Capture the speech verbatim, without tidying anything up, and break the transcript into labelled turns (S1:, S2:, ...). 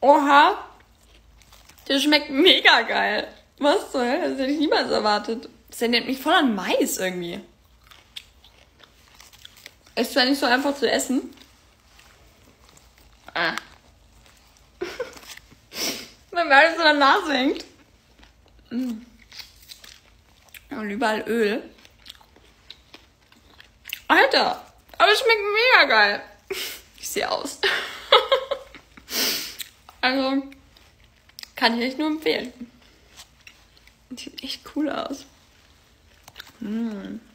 S1: Oha. Das schmeckt mega geil. Was zur Hölle? Das hätte ich niemals erwartet. Das erinnert mich voll an Mais irgendwie. Ist zwar nicht so einfach zu essen. Ah. Weil mir alles in der Nase hängt. Mm. Und überall Öl. Alter, aber es schmeckt mega geil. Ich sehe aus. Also, kann ich echt nur empfehlen. Sieht echt cool aus. Mm.